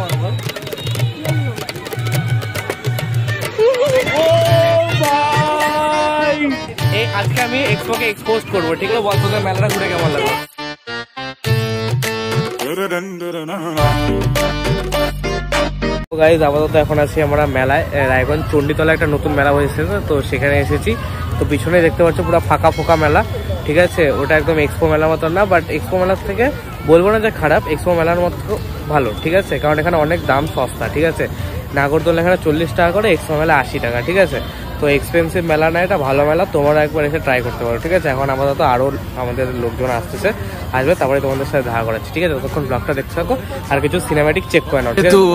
আজকে আমি এক্সপোকে এক্সপোজ করবো, ঠিক আছে? বল তোদের মেলাটা ঘুরে কেমন লাগলো? গাইজ আপাতত এখন আছি আমরা মেলায়, রায়গঞ্জ চণ্ডীতলা একটা নতুন মেলা হয়েছে, তো সেখানে এসেছি। তো পিছনে দেখতে পাচ্ছ পুরো ফাঁকা ফোকা মেলা, ঠিক আছে? ওটা একদম এক্সপো মেলার মতো না, বাট এক্সপো মেলার থেকে বলবো না যে খারাপ, এক্সপো মেলার মতো ভালো, ঠিক আছে? কারণ এখানে অনেক দাম সস্তা, ঠিক আছে? নাগরদোলা এখানে 40 টাকা করে, এক্সপো মেলা 80 টাকা, ঠিক আছে? তো এক্সপেন্সিভ মেলা না, এটা ভালো মেলা, তোমরা একবার এসে ট্রাই করতে পারো, ঠিক আছে? এখন আপাতত আরও আমাদের লোকজন আসতেছে, আসবে, তারপরে তোমাদের সাথে দেখা করাচ্ছি, ঠিক আছে? ততক্ষণ ব্লগটা দেখতে থাকো আর কিছু সিনেম্যাটিক চেক করে নাও, ঠিক আছে?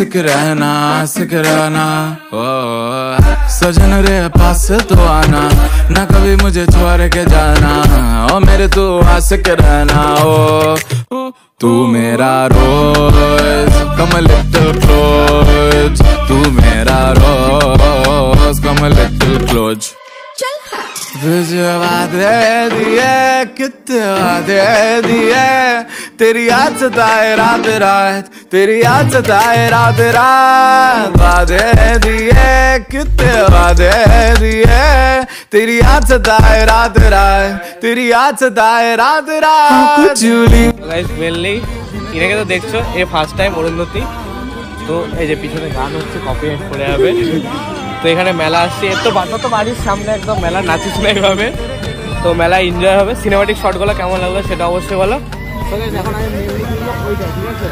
सजन रे पास तो आना ना, कभी मुझे छोड़ के जाना, ओ मेरे तू आशिक रहना, ओ तू मेरा रोज कम लिटिल क्लोज, तू मेरा रोज कम लिटिल क्लोज। तुझे वादे दिए कितने वादे दिए, तेरी याद सताए रात रात, तेरी याद सताए रात रात, वादे दिए कितने वादे दिए, तेरी याद सताए रात रात, तेरी याद सताए रात रात। গাইস মেনলি এটাকে তো দেখছো, এ ফার্স্ট টাইম অরুন্ধতী, তো এই যে পিছনে গান হচ্ছে, কপিরাইট পড়ে যাবে। তো এখানে মেলা আসছে, এর তো বাসা তো বাড়ির সামনে একদম, মেলা নাচিস না এইভাবে, তো মেলা এনজয় হবে। সিনেমাটিক শটগুলো কেমন লাগলো সেটা অবশ্যই বলো। তো গাইস এখন আমি ওইটা, ঠিক আছে?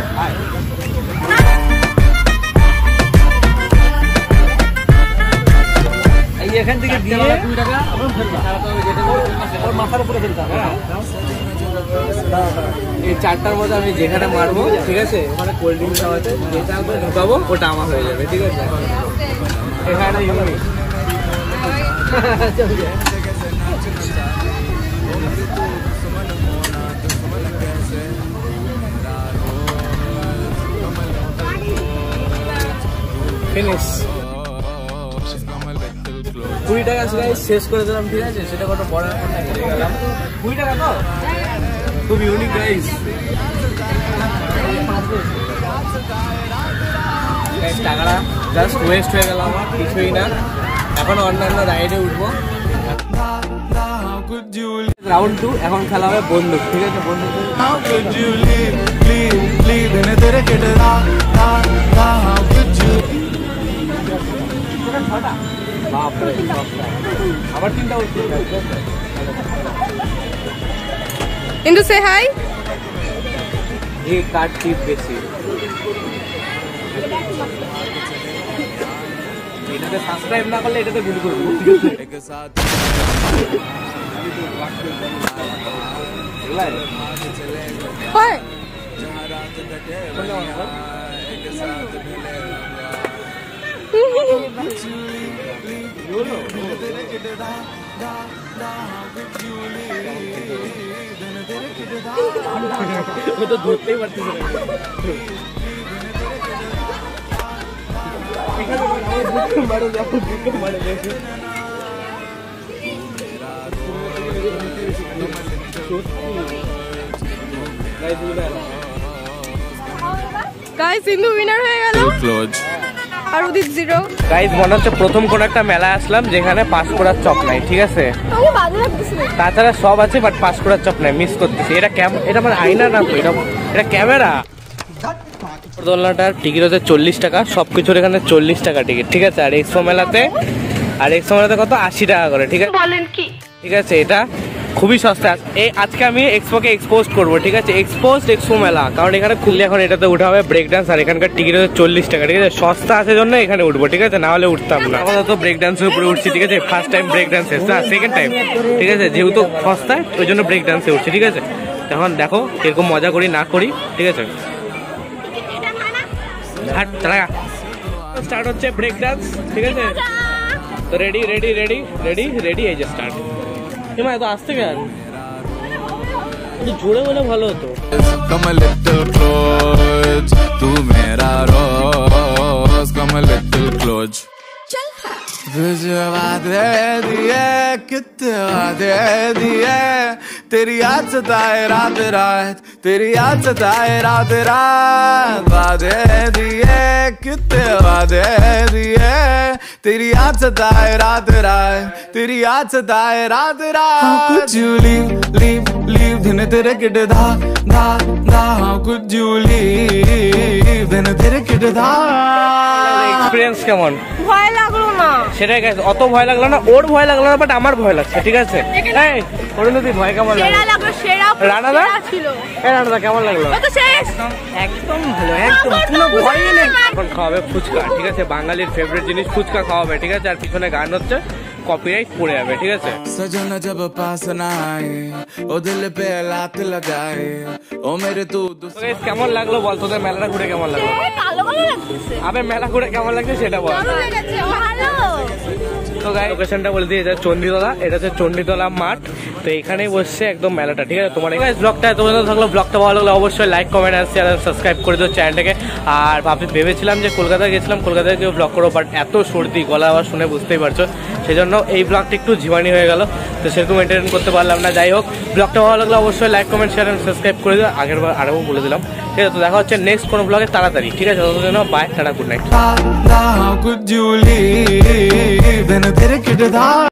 এখান থেকে দিয়ে 2 টাকা মাথার উপরে ফেলতে হবে। এই 4টার মধ্যে আমি যেখানে মারবো, ঠিক আছে? ওখানে কোল্ড ড্রিঙ্কস আছে, যেটা ঢুকাবো ওটা আমার হয়ে যাবে, ঠিক আছে? এখানে ফিনিশ। 20 টাকা শেষ করে দিলাম, ঠিক আছে? সেটা কত বড় ব্যাপার না, 20 টাকা তো খুব ইউনিক গাইস। টাকাটা জাস্ট ওয়েস্ট হয়ে গেল আমার, কিছুই না। এখন অন্যান্য রাইডে উঠবো। রাউন্ড 2 এখন খেলা হবে বন্দুক, ঠিক আছে? বন্দুক আবার 3টা উঠছে। কিন্তু সে হাই এই কার্ড টিপ বেশি, এটাতে সাবস্ক্রাইব না করলে এটাতে ভুল করবো, ঠিক আছে? তো ধরতেই পারতেছে না। গাইস সিন্ধু উইনার হয়ে গেল আর উদিত 0। গাইস মনে হচ্ছে প্রথম কোন একটা মেলায় আসলাম যেখানে পাঁশকুড়ার চপ নাই, ঠিক আছে? তাছাড়া সব আছে বাট পাঁশকুড়ার চপ নাই, মিস করতেছি। এটা এটা আমার আয়না না তো, এটা ক্যামেরা। দোলনাটার টিকিট হচ্ছে 40 টাকা, সবকিছুর এখানে 40 টাকা টিকিট, ঠিক আছে? আর এক্সপো মেলাতে কত 80 টাকা করে, ঠিক আছে? বলেন কি? ঠিক আছে, এটা খুবই সস্তা। আজকে আমি এক্সপোকে এক্সপোজ করবো, ঠিক আছে? এক্সপো মেলা, কারণ এখানে খুললে এখন এটাতে উঠা হবে ব্রেক ডান্স, আর এখানকার টিকিট হচ্ছে 40 টাকা, ঠিক আছে? সস্তা আছে জন্য এখানে উঠবো, ঠিক আছে? না হলে উঠতাম না। আপাতত ব্রেক ডান্সের উপরে উঠছি, ঠিক আছে? ফার্স্ট টাইম ব্রেক ডান্স এসছে, সেকেন্ড টাইম, ঠিক আছে? যেহেতু সস্তায় ওই জন্য ব্রেক ডান্সে উঠছি, ঠিক আছে? তখন দেখো কিরকম মজা করি না করি, ঠিক আছে? স্টার্ট হচ্ছে ব্রেক ডান্স, ঠিক আছে? তো ready ready ready ready ready, এই যে স্টার্ট। এমা এত আসতে কেন? জোরে বলে ভালো হতো। Come a little close, तू मेरा रोज come a little close। तुझे वादे दिए कितने वादे दिए, तेरी याद सताए रात रात, तेरी याद सताए रात रात, वादे दिए दवा दे दिए तेरी याद सताए रात रात तेरी याद सताए रात रात How could you leave दिन तेरे किटे धा धा धा How could you leave दिन तेरे किटे धा এক্সপেরিয়েন্স কেমন? ভয় লাগলো না। সেটাই গাইস, অত ভয় লাগলো না, ওর ভয় লাগলো না, বাট আমার ভয় লাগছে। ঠিক আছে, এই অরুণদি ভয় কেমন লাগলো? সেরা লাগলো, সেরা রানাদা ছিল। রানাদা কেমন লাগলো? কত শেষ একদম ভালো, একদম কোনো ভয়ই নেই। এখন খাওয়াবে ফুচকা, ঠিক আছে, বাঙালির ফেভারিট জিনিস ফুচকা খাওয়াবে, ঠিক আছে, আর পিছনে গান হচ্ছে, কপিরাইট পড়ে যাবে, ঠিক আছে। सजना जब पास ना आए ओ दिल पे लात लगाए ओ मेरे तू গাইস কেমন লাগলো বল, তোদের মেলাটা ঘুরে কেমন লাগলো? কালো কালো লাগছে। আবে মেলা ঘুরে কেমন লাগছে সেটা বল। ভালো লেগেছে, ভালো। তো গাইস লোকেশনটা বলে দিয়ে এটা চণ্ডীতলা, এটা হচ্ছে চণ্ডীতলা মাঠ। তো এখানেই বসছে একদম মেলাটা, ঠিক আছে। তোমার গাইস ব্লগটা এত পর্যন্ত থাকলো, ব্লগটা ভালো লাগলে অবশ্যই লাইক কমেন্ট আর চ্যানেল সাবস্ক্রাইব করে দিও চ্যানেলটাকে। আর ভেবেছিলাম যে কলকাতায় গেছিলাম, কলকাতায় কেউ ব্লগ করবো, বাট এত সর্দি গলা আবার শুনে বুঝতেই পারছো, সেই জন্য এই ব্লগটা একটু জীবাণী হয়ে গেল, তো সেরকম এন্টারটেন করতে পারলাম না। যাই হোক, ব্লগটা ভালো লাগলে অবশ্যই লাইক কমেন্ট শেয়ার সাবস্ক্রাইব করে দিও, আগের বার আরও বলে দিলাম, ঠিক আছে। তো দেখা হচ্ছে নেক্সট কোনো ব্লগে তাড়াতাড়ি, ঠিক আছে। ততদিন জন্য bye, tata, good night. How could you leave?